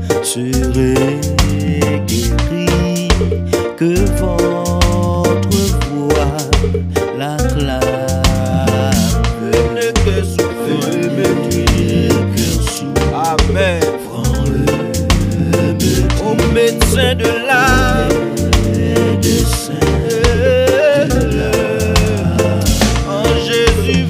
serez guéris, que votre voix l'acclame. Le cœur souffle, amen. Au médecin de l'âme, en Jésus,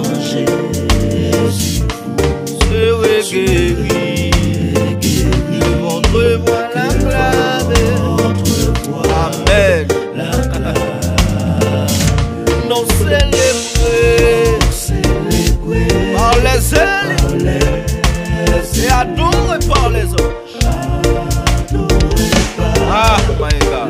serez guéris, que votre voix l'acclame. Amen. Non célébrés par les élites et adorés par les hommes. Ah, my God.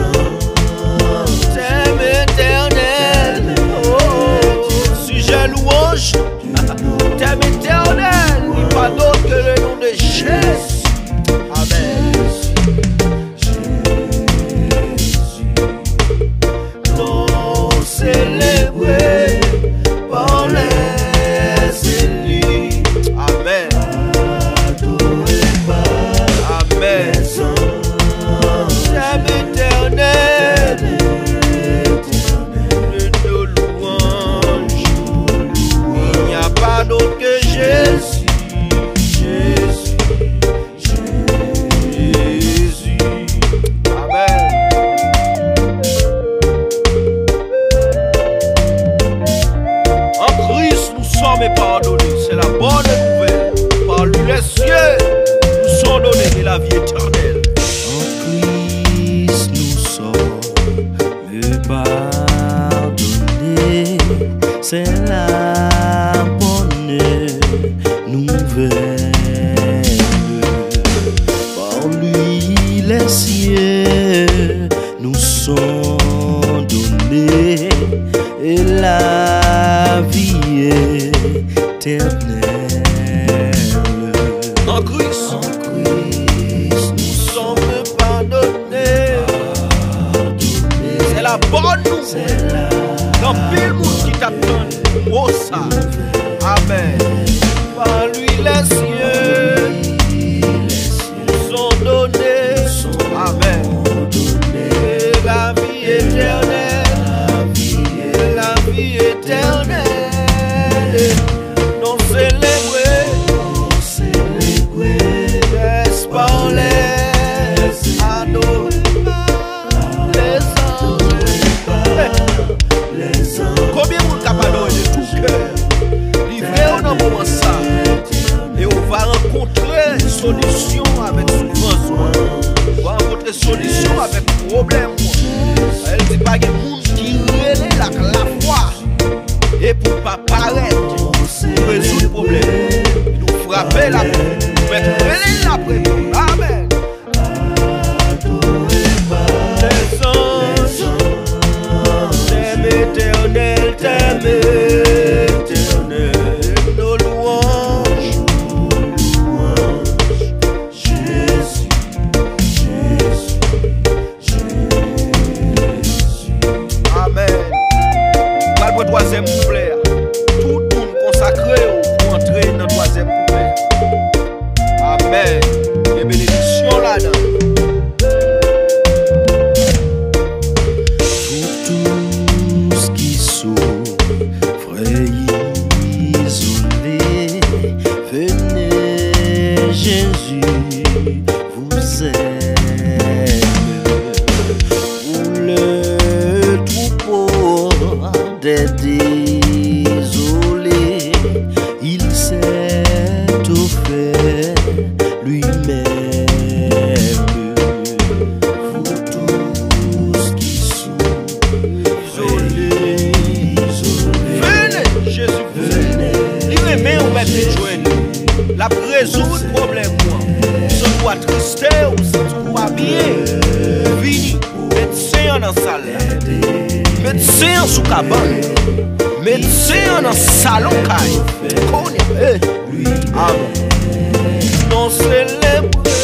T'aimes éternel, oh, sujet louange. T'aimes éternel, il n'y a pas d'autre que le nom de Jésus. Amen. Non célébré par les élites. Amen. Amen. J'aime éternel, de nos louanges. Il n'y a pas d'autre que Jésus. Jésus. Jésus. Amen. En Christ, nous sommes pardonnés. C'est la bonne nouvelle. Par lui, les cieux nous sont donnés et la vie éternelle. En Christ nous sommes pardonnés, c'est la bonne nouvelle. Par lui les cieux nous sont donnés et la vie éternelle. En Christ, nous sommes pardonnés. C'est la bonne nouvelle. Dans pile monde qui t'attend, oh ça. Amen. Par lui les cieux nous sont donnés. Amen. Et la vie éternelle. La vie éternelle. Non célébrée. Laisse parler. Adoré. Les anges. Combien de monde capable de tout cœur? Livrez au nom moment ça. Et on va rencontrer une solution avec souffrance. On va rencontrer une solution avec problème. Elle dit pas qu'il y a des gens qui relèvent la foi. Et pour ne pas paraître, pour résoudre le problème, nous frapper la porte, nous mettre la prière. Amen. Les anges, t'aimes éternel, t'aimes éternel, nos louanges. Jésus, Jésus, Jésus. Amen. Pour le troisième couplet, tout le monde consacré pour entrer dans le troisième couplet. Amen. Et bénédiction là-dedans. Tous qui souffrent isolés, venez, Jésus vous aime. Pour le troupeau des désolés, il s'est offert lui-même. Vous tous qui souffrent isolés, Venez, Jésus, venez. Il remet au maître de joindre. La résoudre le problème. Si on doit trister ou si on doit bien, vini. Médecin en salle. Médecin sous cabane. Médecin en salon caille. Amen. Non célébré.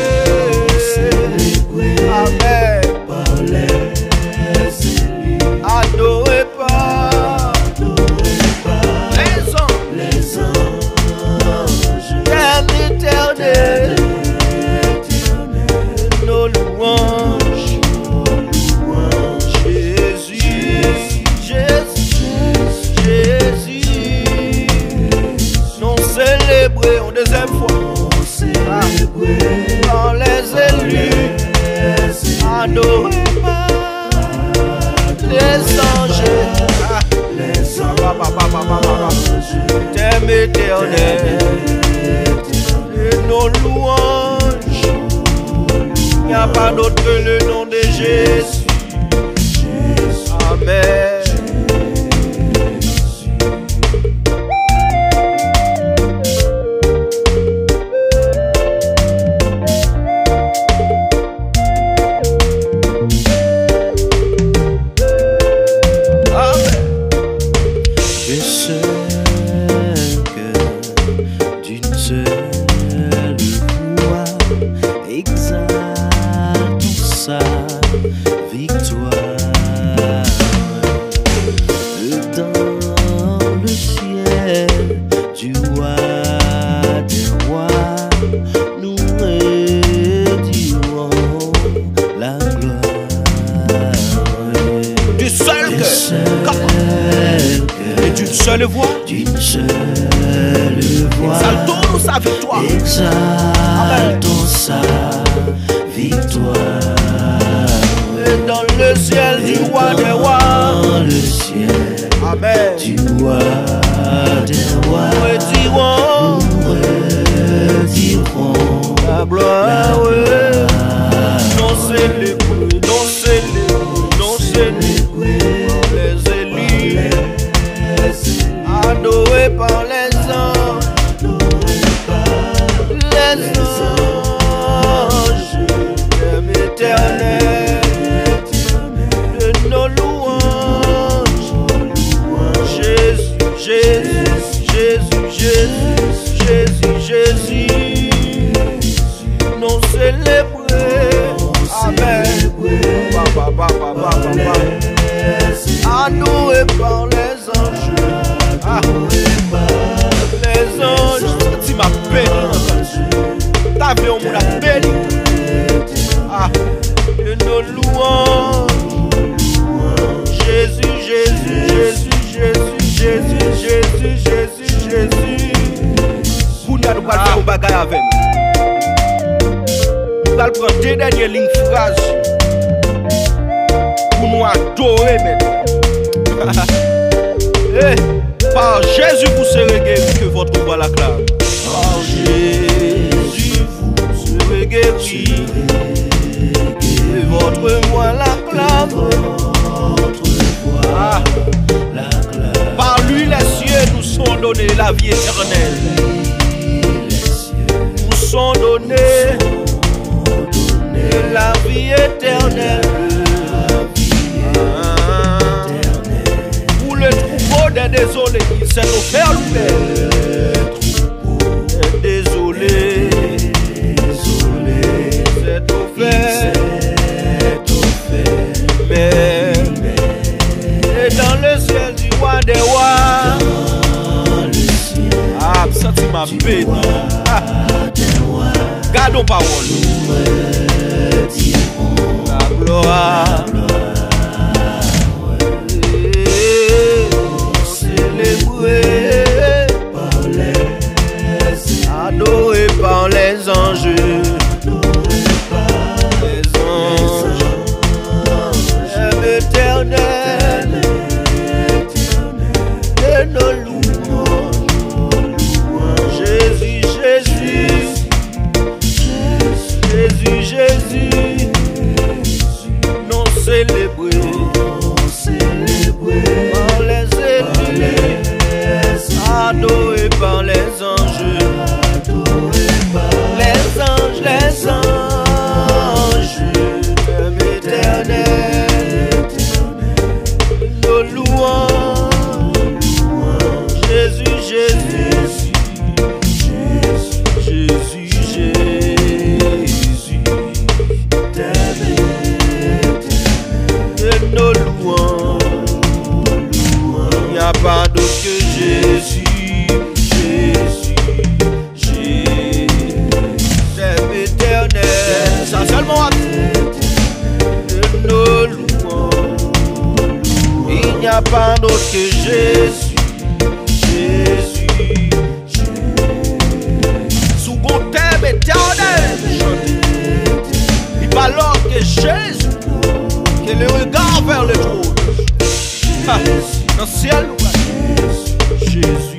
Amen. Adoré par les anges. T'aimes éternel. n'y a pas d'autre que le nom de Jésus. Amen. J'ai seul cœur d'une seule voix, exalte sa victoire. Dans le ciel du roi des rois, nous redirons la gloire. Du seul cœur et d'une seule voix. D'une seule voix, Exaltons sa victoire. exaltons sa victoire. Et dans le ciel du roi des rois. Dans le ciel Amen. du roi des rois, Nous retirons redirons la gloire. Non célébré, non célébré, non célébré par les élus, adoré par les anges, thème éternel de nos louanges. Jésus, Jésus, Jésus, Jésus, Jésus, Jésus, non célébré. Amen. Adoré par les anges. Ah. Les anges, tu m'as béni. T'as vu on m'a béni. Ah, de nos louanges. Jésus, Jésus, Jésus, Jésus, Jésus, Jésus, Jésus, Jésus. Vous n'allez pas faire au bagage avec nous. Nous allons prendre deux dernières lignes phrases pour nous adorer maintenant. Eh, par Jésus vous serez guéris, que votre voix l'acclame. Par Jésus vous serez guéris, que votre voix l'acclame. Ah. Par lui les cieux nous sont donnés la vie éternelle. Nous sont donnés la vie éternelle. Pour le troupeau des désolés, il s'est offert lui-même. Des désolés, s'est offert. Mais et dans le ciel du roi des rois, ah, ça tu m'as béni. Ah. Gardons parole. La gloire. Célébré, adoré par les anges. Les anges, éternel de nos louanges. Jésus, Jésus, Jésus, Jésus, non célébré par les élus, adoré par les anges. Les anges, thème éternel, nos louanges. Jésus, Jésus, Jésus, Jésus, de nos louanges. Il n'y a pas d'autre que Jésus. Ça seulement de nos louanges. Il n'y a pas d'autre que Jésus. Jésus. Sous mon thème éternel, il va alors que Jésus, que le regard vers le trône. Ah, dans le ciel, Jésus.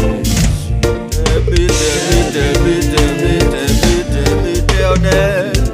Éternel.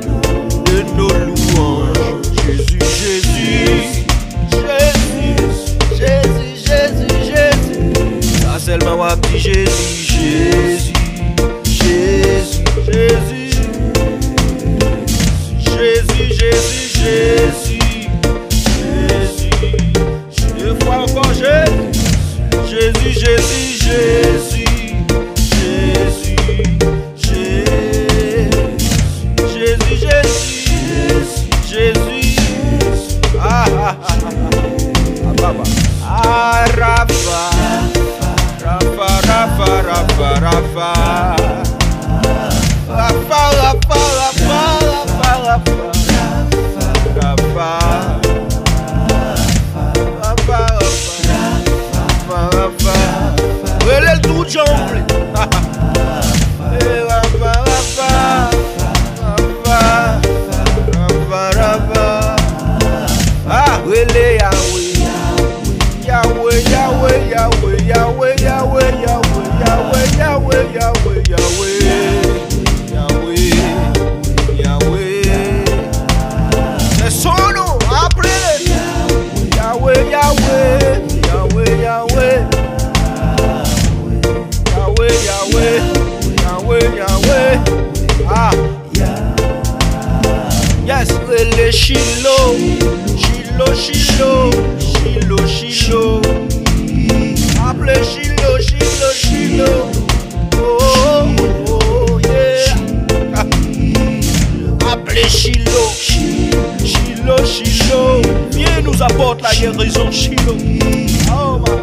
apporte la guérison, Shiloh. Oh my.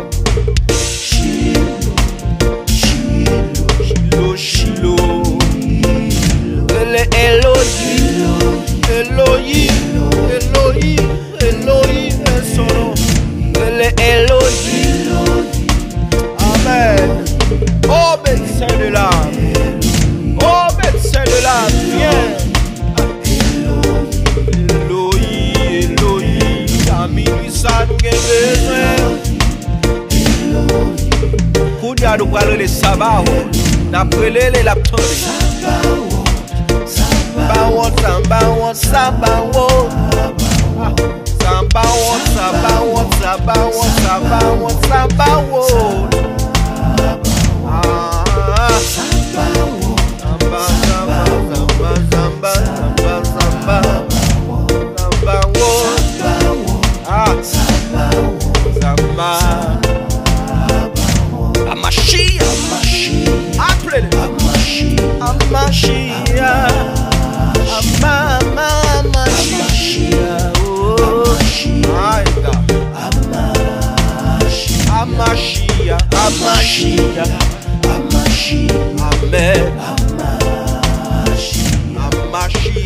Shiloh, Shiloh. Elle est Elohim, Elohim, Elohim, Elohim est son nom. Elle est Elohim. Amen. Oh médecin de l'âme. Oh médecin de l'âme, viens. Elohim, Elohim. À minuit ça nous avons besoin. Kounia nous parlons les sabbats. D'après les laptons. Sambawon, Sambawon, Sambawon. Sambawon, Sambawon, Sambawon, Sambawon, Sambawon. Amen.